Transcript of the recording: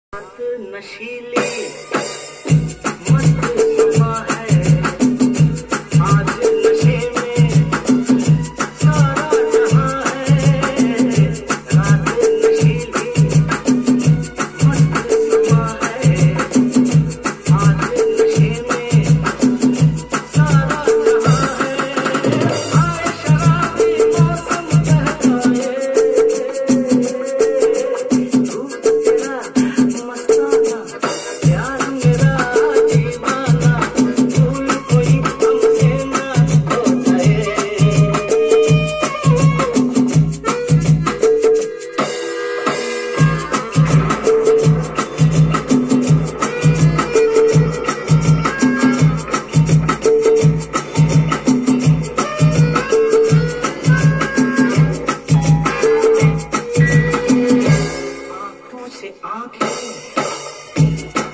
नशीली मस्त समा है आज नशे में सारा जहां है। रात नशीली मस्त समा है आज नशे में सारा जहां है। आए शराबी मौसम बहकाए धूप तेरा मस्ताना प्यार मेरा दीवाना भूल कोई हमसे ना हो जाए। आंखों से आंखें